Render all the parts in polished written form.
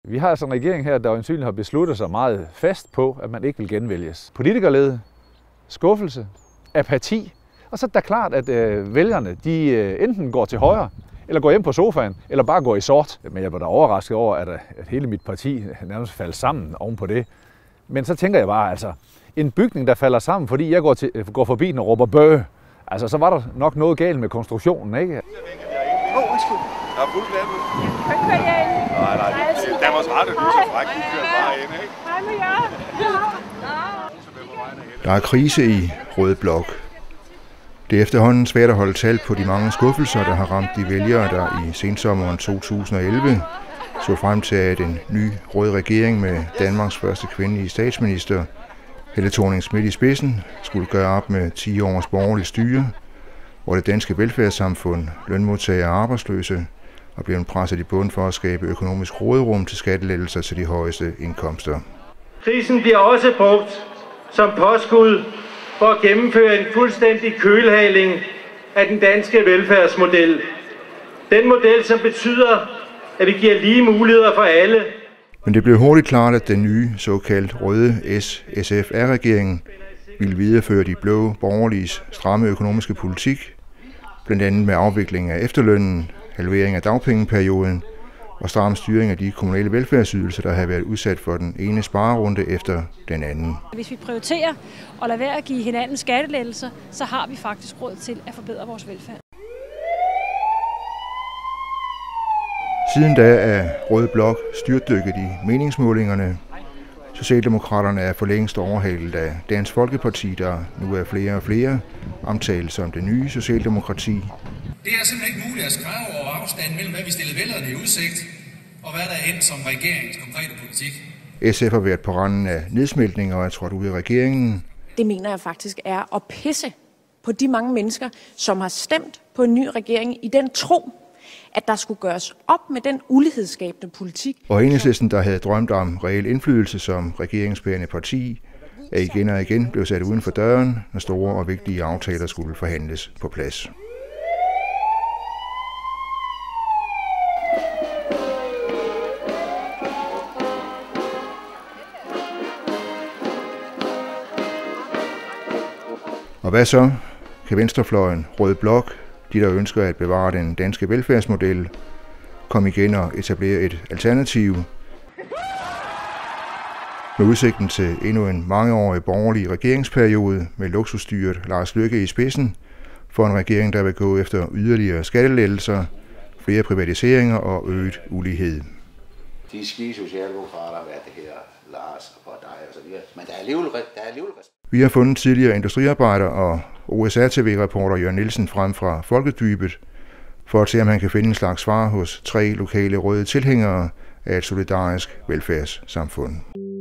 Vi har altså en regering her, der øjensynligt har besluttet sig meget fast på, at man ikke vil genvælges. Politikerlede, skuffelse, apati, og så er det da klart, at vælgerne de enten går til højre, eller går hjem på sofaen, eller bare går i sort. Men jeg var da overrasket over, at hele mit parti nærmest faldt sammen oven på det. Men så tænker jeg bare, altså, en bygning, der falder sammen, fordi jeg går forbi den og råber bøh, altså, så var der nok noget galt med konstruktionen, ikke? Undskyld. Jeg er fuld glæde. Hvad kører jeg ind? Nej, det er vores rette. Du er så fræk, du kører bare ind, ikke? Hej med jer. Der er krise i Rød Blok. Det er efterhånden svært at holde tal på de mange skuffelser, der har ramt de vælgere, der i sensommeren 2011 så frem til, at en ny rød regering med Danmarks første kvindelige statsminister, Helle Thorning-Schmidt i spidsen, skulle gøre op med 10 års borgerlig styre, hvor det danske velfærdssamfund, lønmodtagere og arbejdsløse, er blevet presset i bund for at skabe økonomisk råderum til skattelettelser til de højeste indkomster. Krisen bliver også brugt som påskud for at gennemføre en fuldstændig kølhaling af den danske velfærdsmodel. Den model, som betyder, at vi giver lige muligheder for alle. Men det blev hurtigt klart, at den nye såkaldt røde SSFR-regering ville videreføre de blå borgerliges stramme økonomiske politik, blandt andet med afvikling af efterlønnen, halvering af dagpengeperioden og stram styring af de kommunale velfærdsydelser, der har været udsat for den ene sparerunde efter den anden. Hvis vi prioriterer og lader være at give hinanden skattelettelser, så har vi faktisk råd til at forbedre vores velfærd. Siden da er Rød Blok styrtdykket i meningsmålingerne. Socialdemokraterne er for længst overhalet af Dansk Folkeparti, der nu er flere og flere, omtalt som det nye socialdemokrati. Det er simpelthen ikke muligt at skrive over afstanden mellem, hvad vi stillede vælgerne i udsigt, og hvad der er endt som regeringens konkrete politik. SF har været på randen af nedsmeltning og er trådt ud af regeringen. Det mener jeg faktisk er at pisse på de mange mennesker, som har stemt på en ny regering i den tro, at der skulle gøres op med den ulighedsskabende politik. Og Enhedslisten, der havde drømt om reel indflydelse som regeringsbærende parti, er igen og igen blevet sat uden for døren, når store og vigtige aftaler skulle forhandles på plads. Og hvad så? Kan venstrefløjen, Rød Blok, de der ønsker at bevare den danske velfærdsmodel, komme igen og etablere et alternativ? Med udsigten til endnu en mangeårig borgerlig regeringsperiode med luksusstyret Lars Løkke i spidsen, for en regering, der vil gå efter yderligere skattelettelser, flere privatiseringer og øget ulighed. De skide socialdemokrater, hvad det her, Lars og dig og så videre. Men der er alligevel Vi har fundet tidligere industriarbejder og OSR-TV-reporter Jørgen Nielsen frem fra Folkedybet, for at se, om han kan finde en slags svar hos 3 lokale røde tilhængere af et solidarisk velfærdssamfund.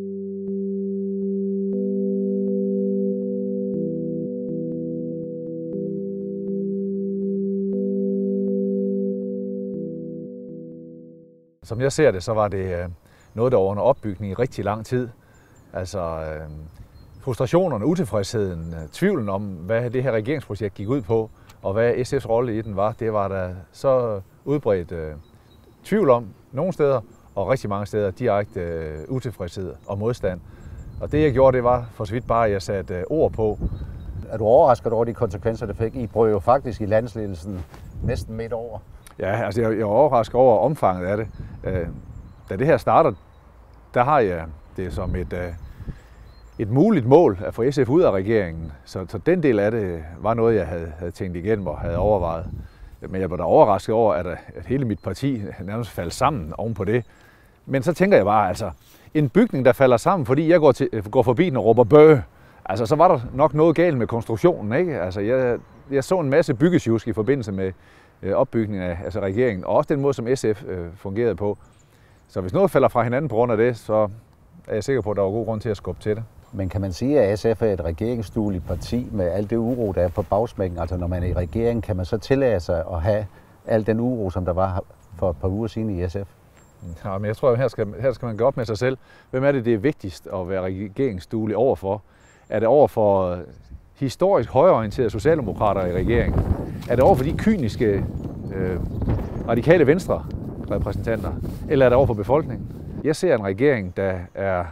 Som jeg ser det, så var det noget, der var under opbygning i rigtig lang tid. Altså frustrationerne, utilfredsheden, tvivlen om, hvad det her regeringsprojekt gik ud på, og hvad SF's rolle i den var, det var der så udbredt tvivl om nogle steder, og rigtig mange steder direkte utilfredshed og modstand. Og det jeg gjorde, det var for så vidt bare, at jeg satte ord på. Er du overrasket over de konsekvenser, det fik? I brød jo faktisk i landsledelsen næsten midt over. Ja, altså jeg er overrasket over omfanget af det. Da det her starter, der har jeg det som et muligt mål at få SF ud af regeringen. Så den del af det var noget, jeg havde tænkt igennem og havde overvejet. Men jeg var da overrasket over, at hele mit parti nærmest faldt sammen oven på det. Men så tænker jeg bare, altså, en bygning, der falder sammen, fordi jeg går forbi den og råber bøh, altså, så var der nok noget galt med konstruktionen, ikke? Altså, jeg så en masse byggesjusk i forbindelse med opbygningen af regeringen, og også den måde, som SF fungerede på. Så hvis noget falder fra hinanden på grund af det, så er jeg sikker på, at der var god grund til at skubbe til det. Men kan man sige, at SF er et regeringsdueligt parti med alt det uro, der er på bagsmækken? Altså når man er i regeringen, kan man så tillade sig at have al den uro, som der var for et par uger siden i SF? Ja, men jeg tror, at her skal man gå op med sig selv. Hvem er det er vigtigst at være regeringsduelig overfor? Er det overfor historisk højreorienterede socialdemokrater i regeringen? Er det overfor de kyniske radikale venstre repræsentanter? Eller er det overfor befolkningen? Jeg ser en regering, der er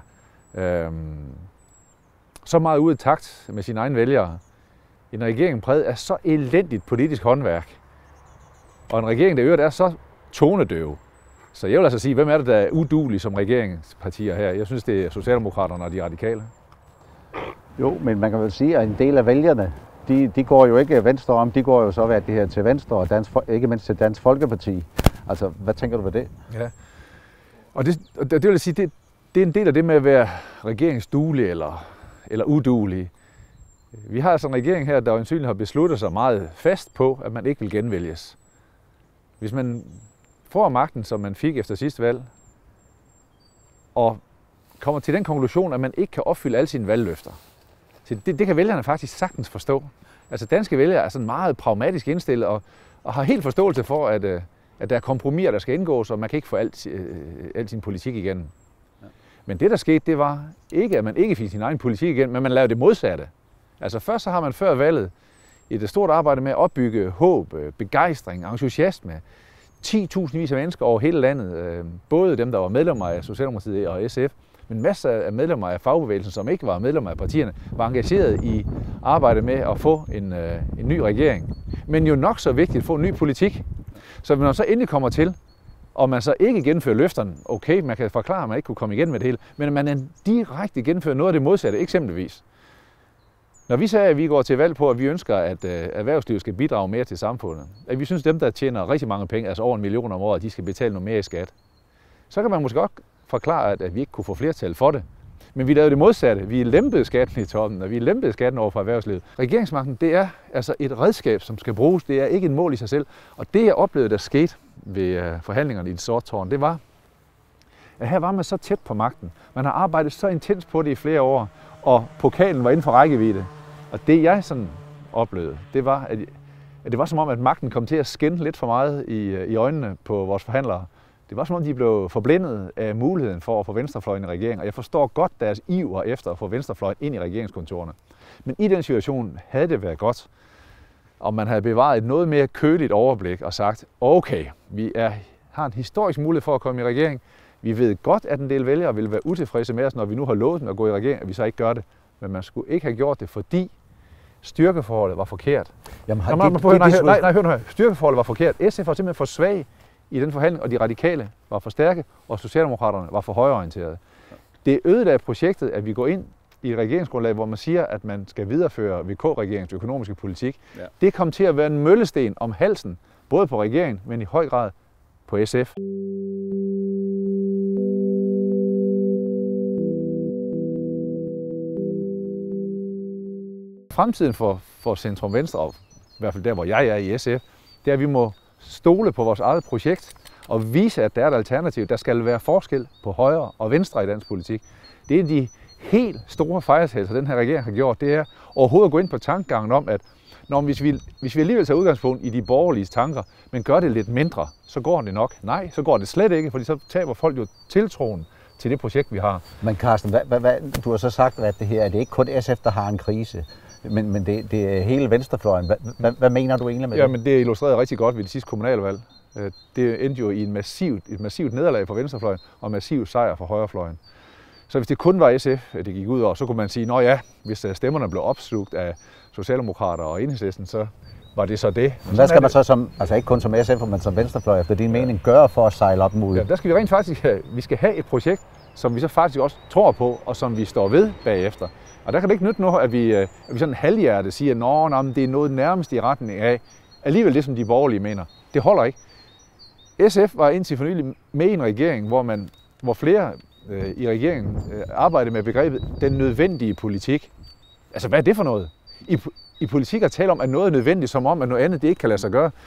så meget ude af takt med sine egne vælgere. En regering præget af så elendigt politisk håndværk. Og en regering, der øvrigt er så tonedøv. Så jeg vil altså sige, hvem er det, der er uduelige som regeringspartier her? Jeg synes, det er Socialdemokraterne og de radikale. Jo, men man kan vel sige, at en del af vælgerne, de går jo ikke venstre om, de går jo så det her til venstre, og ikke mindst til Dansk Folkeparti. Altså, hvad tænker du ved det? Ja, og det vil jeg sige, det er en del af det med at være regeringsduelig eller uduelig. Vi har altså en regering her, der øjensynligt har besluttet sig meget fast på, at man ikke vil genvælges. Hvis man får magten, som man fik efter sidste valg, og kommer til den konklusion, at man ikke kan opfylde alle sine valgløfter. Så det kan vælgerne faktisk sagtens forstå. Altså danske vælgere er sådan meget pragmatisk indstillet og har helt forståelse for, at der er kompromiser, der skal indgås, og man kan ikke få alt sin politik igennem. Ja. Men det, der skete, det var ikke, at man ikke fik sin egen politik igen, men man lavede det modsatte. Altså først så har man før valget et stort arbejde med at opbygge håb, begejstring, entusiasme. 10.000 vis af mennesker over hele landet, både dem, der var medlemmer af Socialdemokratiet og SF, men masser af medlemmer af fagbevægelsen, som ikke var medlemmer af partierne, var engageret i arbejdet med at få en ny regering. Men jo nok så vigtigt at få en ny politik. Så når man så endelig kommer til, og man så ikke gennemfører løfterne, okay, man kan forklare, at man ikke kunne komme igen med det hele, men at man direkte gennemfører noget af det modsatte, eksempelvis. Når vi sagde, at vi går til valg på, at vi ønsker, at erhvervslivet skal bidrage mere til samfundet, at vi synes, at dem, der tjener rigtig mange penge, altså over 1 million om året, de skal betale noget mere i skat, så kan man måske godt forklare, at vi ikke kunne få flertal for det. Men vi lavede det modsatte. Vi lempede skatten i toppen, og vi lempede skatten over for erhvervslivet. Regeringsmagten, det er altså et redskab, som skal bruges. Det er ikke et mål i sig selv. Og det, jeg oplevede, der skete ved forhandlingerne i det sorte tårn, det var, at her var man så tæt på magten. Man har arbejdet så intens på det i flere år, og pokalen var inden for rækkevidde. Og det, jeg sådan oplevede, det var, at det var som om, at magten kom til at skinne lidt for meget i øjnene på vores forhandlere. Det var som om, de blev forblændet af muligheden for at få venstrefløjen i regeringen, og jeg forstår godt deres iver efter at få venstrefløjen ind i regeringskontorerne. Men i den situation havde det været godt, om man havde bevaret et noget mere køligt overblik og sagt, okay, vi har en historisk mulighed for at komme i regering. Vi ved godt, at en del vælgere vil være utilfredse med os, når vi nu har lovet dem at gå i regering, at vi så ikke gør det. Men man skulle ikke have gjort det, fordi styrkeforholdet var forkert. Jamen, hør nu. Styrkeforholdet var forkert. SF var simpelthen for svag i den forhandling, og de radikale var for stærke, og Socialdemokraterne var for højreorienterede. Det ødelagde projektet, at vi går ind i et regeringsgrundlag, hvor man siger, at man skal videreføre VK-regeringens økonomiske politik. Ja. Det kom til at være en møllesten om halsen, både på regeringen, men i høj grad på SF. Fremtiden for Centrum Venstre, og i hvert fald der, hvor jeg er i SF, det er, at vi må stole på vores eget projekt og vise, at der er et alternativ. Der skal være forskel på højre og venstre i dansk politik. Det er de helt store fejltagelser, den her regering har gjort, det er overhovedet at gå ind på tankegangen om, at hvis vi alligevel tager udgangspunkt i de borgerlige tanker, men gør det lidt mindre, så går det nok. Nej, så går det slet ikke, fordi så taber folk jo tiltroen til det projekt, vi har. Men Carsten, du har så sagt, at det her er det ikke kun SF, der har en krise, men det er hele venstrefløjen. Hvad mener du egentlig med det? Jamen, det er illustreret rigtig godt ved det sidste kommunalvalg. Det endte jo i et massivt nederlag for venstrefløjen og en massiv sejr for højrefløjen. Så hvis det kun var SF, det gik ud over, så kunne man sige, at hvis stemmerne blev opslugt af Socialdemokrater og Enhedslisten, så var det så det. Men hvad skal man så som, altså ikke kun som SF, men som venstrefløj, efter din mening, gøre for at sejle op mod? Ja, der skal vi rent faktisk vi skal have et projekt, som vi så faktisk også tror på, og som vi står ved bagefter. Og der kan det ikke nytte noget, at vi sådan halvhjertet siger, at det er noget nærmest i retning af alligevel det, som de borgerlige mener. Det holder ikke. SF var indtil for nylig med i en regering, hvor flere i regeringen arbejdede med begrebet den nødvendige politik. Altså, hvad er det for noget? I politik at tale om, at noget er nødvendigt, som om, at noget andet det ikke kan lade sig gøre.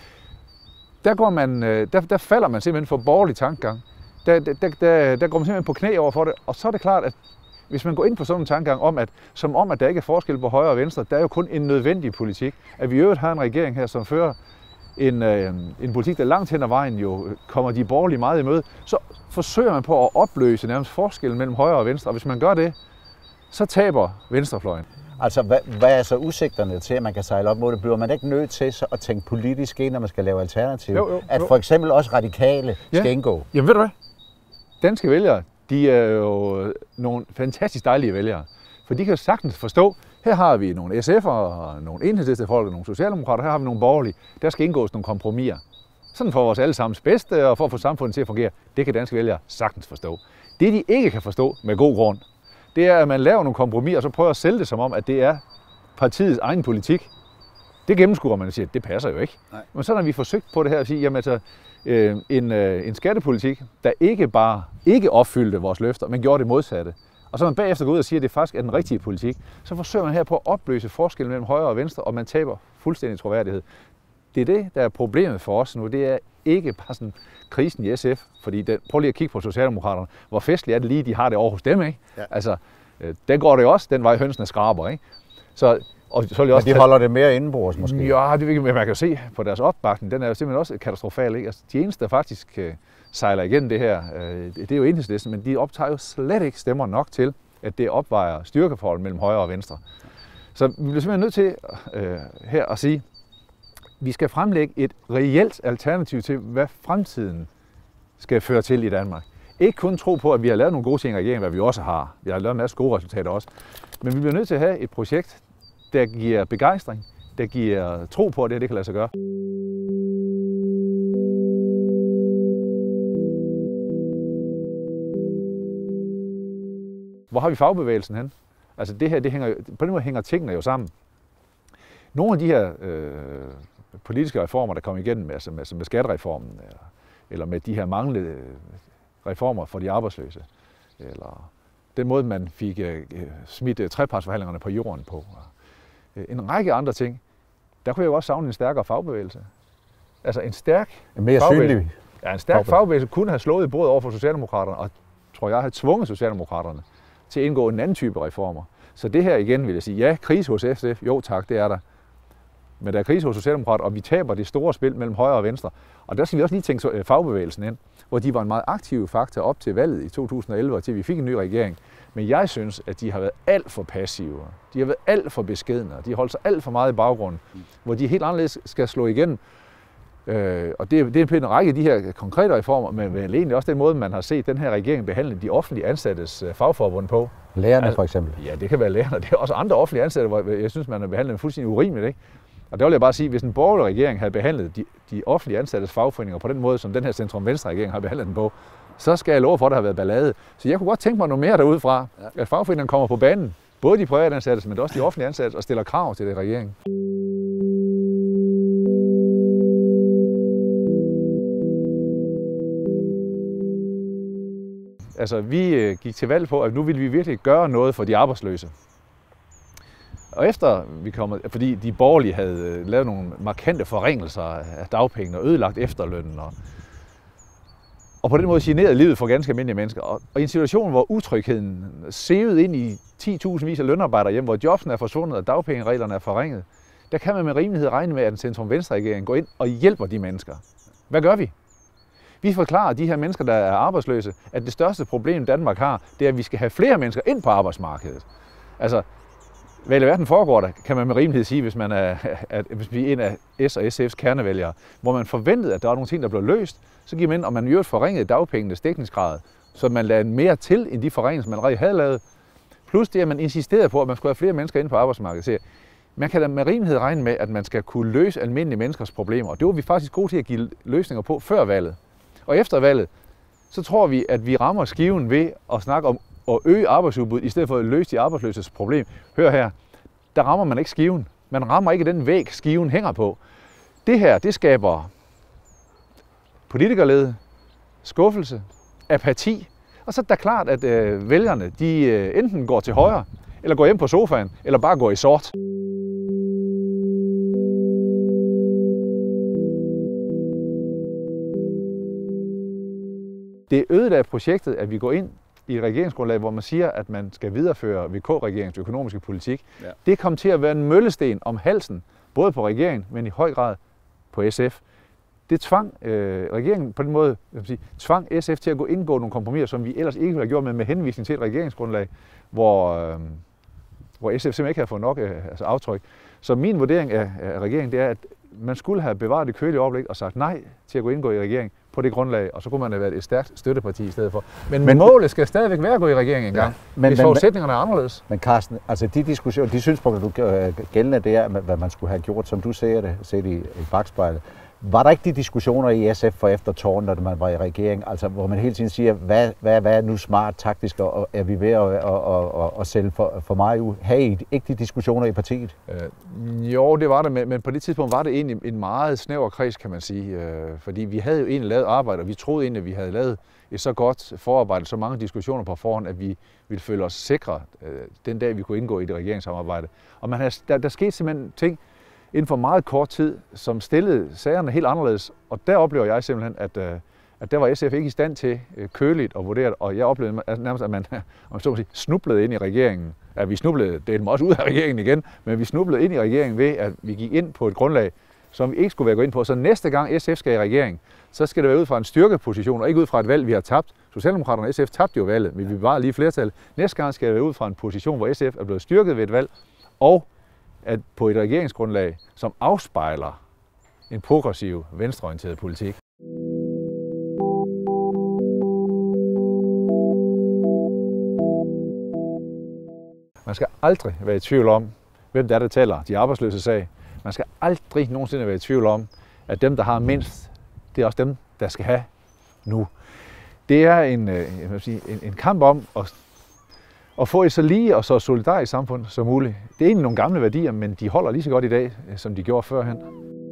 Der falder man simpelthen for borgerlig tankegang. Der går man simpelthen på knæ over for det, og så er det klart, at hvis man går ind på sådan en tankegang om, at der ikke er forskel på højre og venstre, der er jo kun en nødvendig politik. At vi i øvrigt har en regering her, som fører en politik, der langt hen ad vejen jo kommer de borgerlige meget i møde, så forsøger man på at opløse nærmest forskellen mellem højre og venstre. Og hvis man gør det, så taber venstrefløjen. Altså, hvad er så udsigterne til, at man kan sejle op mod det? Bliver man ikke nødt til så at tænke politisk ind, når man skal lave alternativ? Jo. At for eksempel også radikale skal indgå? Jamen ved du hvad? Danske vælgere, de er jo nogle fantastisk dejlige vælgere. For de kan jo sagtens forstå, her har vi nogle SF'ere, og nogle enhedslistefolk, og nogle socialdemokrater, her har vi nogle borgerlige. Der skal indgås nogle kompromiser. Sådan for vores allesammens bedste, og for at få samfundet til at fungere. Det kan danske vælgere sagtens forstå. Det, de ikke kan forstå med god grund, det er, at man laver nogle kompromiser, og så prøver at sælge det som om, at det er partiets egen politik. Det gennemskuer man og siger, at det passer jo ikke. Nej. Men så har vi forsøgt på det her at sige, jamen altså, en skattepolitik, der ikke bare ikke opfyldte vores løfter, men gjorde det modsatte. Og så man bagefter går ud og siger, at det faktisk er den rigtige politik, så forsøger man her på at opløse forskellen mellem højre og venstre, og man taber fuldstændig troværdighed. Det er det, der er problemet for os nu. Det er ikke bare sådan krisen i SF, fordi prøv lige at kigge på Socialdemokraterne. Hvor festligt er det lige, de har det over hos dem, ikke? Ja. Altså, den går det jo også, den vej hønsene skraber, ikke? Så også de holder det mere indenbords måske? Ja, det man kan jo se på deres opbakning. Den er jo simpelthen også katastrofal, ikke? Altså, de eneste, der faktisk sejler igennem det her, det er jo Enhedslisten, men de optager jo slet ikke stemmer nok til, at det opvejer styrkeforholdet mellem højre og venstre. Så vi bliver simpelthen nødt til her at sige, vi skal fremlægge et reelt alternativ til, hvad fremtiden skal føre til i Danmark. Ikke kun tro på, at vi har lavet nogle gode ting i regeringen, hvad vi også har. Vi har lavet en masse gode resultater også. Men vi bliver nødt til at have et projekt, der giver begejstring, der giver tro på, at det kan lade sig gøre. Hvor har vi fagbevægelsen hen? Altså det her, på den måde hænger tingene jo sammen. Nogle af de her politiske reformer, der kom igennem, altså med skattereformen, eller med de her manglende reformer for de arbejdsløse, eller den måde, man fik smidt trepartsforhandlingerne på jorden på, en række andre ting, der kunne jeg jo også savne en stærkere fagbevægelse. Altså en stærk fagbevægelse. Ja, en stærk fagbevægelse kunne have slået i bordet over for Socialdemokraterne, og tror jeg, have tvunget Socialdemokraterne til at indgå en anden type reformer. Så det her igen vil jeg sige, ja, krise hos SF, jo tak, det er der. Men der er krise hos Socialdemokraterne, og vi taber det store spil mellem højre og venstre. Og der skal vi også lige tænke fagbevægelsen ind, hvor de var en meget aktiv faktor op til valget i 2011, og til vi fik en ny regering. Men jeg synes, at de har været alt for passive. De har været alt for beskedne. De har holdt sig alt for meget i baggrunden, hvor de helt anderledes skal slå igen. Og det er en række af de her konkrete reformer, men egentlig også den måde, man har set den her regering behandle de offentlige ansattes fagforbund på. Lærerne for eksempel? Ja, det kan være lærerne. Det er også andre offentlige ansatte, hvor jeg synes, man har behandlet dem fuldstændig urimeligt, ikke? Og der vil jeg bare sige, at hvis en borgerlig regering havde behandlet de offentlige ansattes fagforeninger på den måde, som den her centrum-venstre regering har behandlet den på, så skal jeg love for, at der har været ballade. Så jeg kunne godt tænke mig noget mere derudefra, at fagforeningerne kommer på banen, både de private ansatte, men også de offentlige ansatte, og stiller krav til det regering. Altså, vi gik til valg på, at nu ville vi virkelig gøre noget for de arbejdsløse. Og efter vi kom, fordi de borgerlige havde lavet nogle markante forringelser af dagpengene og ødelagt efterlønnen, og på den måde generede livet for ganske almindelige mennesker. Og i en situation, hvor utrygheden sevede ind i 10.000 vis af lønarbejdere hjem, hvor jobsen er forsvundet og dagpengereglerne er forringet, der kan man med rimelighed regne med, at en centrum-venstre-regering går ind og hjælper de mennesker. Hvad gør vi? Vi forklarer de her mennesker, der er arbejdsløse, at det største problem, Danmark har, det er, at vi skal have flere mennesker ind på arbejdsmarkedet. Altså, hvad i verden foregår der, kan man med rimelighed sige, hvis man er en af S og SF's kernevælgere, hvor man forventede, at der var nogle ting, der blev løst, så gik man ind, og man i øvrigt forringede dagpengenes dækningsgrad, så man lagde mere til, end de forringelser, man allerede havde lavet. Plus det, at man insisterede på, at man skulle have flere mennesker ind på arbejdsmarkedet. Så man kan da med rimelighed regne med, at man skal kunne løse almindelige menneskers problemer, og det var vi faktisk gode til at give løsninger på før valget. Og efter valget, så tror vi, at vi rammer skiven ved at snakke om at øge arbejdsudbuddet, i stedet for at løse de arbejdsløses problem. Hør her, der rammer man ikke skiven. Man rammer ikke den væg, skiven hænger på. Det her, det skaber politikerlede, skuffelse, apati. Og så er det klart, at vælgerne, de enten går til højre, eller går hjem på sofaen, eller bare går i sort. Det ødelagde projektet, at vi går ind i et regeringsgrundlag, hvor man siger, at man skal videreføre VK-regeringens økonomiske politik. Ja. Det kom til at være en møllesten om halsen, både på regeringen, men i høj grad på SF. Det tvang regeringen på den måde, tvang SF til at indgå nogle kompromiser, som vi ellers ikke ville have gjort med henvisning til et regeringsgrundlag, hvor SF simpelthen ikke havde fået nok aftryk. Så min vurdering af regeringen, det er, at man skulle have bevaret det kølige overblik og sagt nej til at gå indgå i regeringen på det grundlag, og så kunne man have været et stærkt støtteparti i stedet for. Men målet skal stadigvæk være at gå i regering engang, hvis forudsætningerne er anderledes. Men Carsten, altså de diskussioner, de synspunkter, du gældende der, hvad man skulle have gjort, som du ser det, set i bagspejlet. Var der ikke de diskussioner i SF for efter tårn, da man var i regering, altså hvor man hele tiden siger, hvad er nu smart taktisk, og er vi ved at sælge for meget ud? Havde I ikke de diskussioner i partiet? Jo, det var det, men på det tidspunkt var det egentlig en meget snæver kreds, kan man sige. Fordi vi havde jo egentlig lavet arbejde, og vi troede egentlig, at vi havde lavet et så godt forarbejde, så mange diskussioner på forhånd, at vi ville føle os sikre den dag, vi kunne indgå i det regeringssamarbejde. Og der skete simpelthen ting inden for meget kort tid, som stillede sagerne helt anderledes. Og der oplever jeg simpelthen, at der var SF ikke i stand til køligt at vurdere, og jeg oplevede nærmest, at man om så må sige, snublede ind i regeringen. At vi snublede, det er også ud af regeringen igen, men vi snublede ind i regeringen ved, at vi gik ind på et grundlag, som vi ikke skulle være gået ind på. Så næste gang SF skal i regering, så skal det være ud fra en styrkeposition, og ikke ud fra et valg, vi har tabt. Socialdemokraterne og SF tabte jo valget, men vi bevarede lige flertal. Næste gang skal det være ud fra en position, hvor SF er blevet styrket ved et valg, og at på et regeringsgrundlag, som afspejler en progressiv, venstreorienteret politik. Man skal aldrig være i tvivl om, hvem der taler de arbejdsløse sag. Man skal aldrig nogensinde være i tvivl om, at dem, der har mindst, det er også dem, der skal have nu. Det er en kamp om at få et så lige og så solidarisk samfund som muligt. Det er egentlig nogle gamle værdier, men de holder lige så godt i dag, som de gjorde førhen.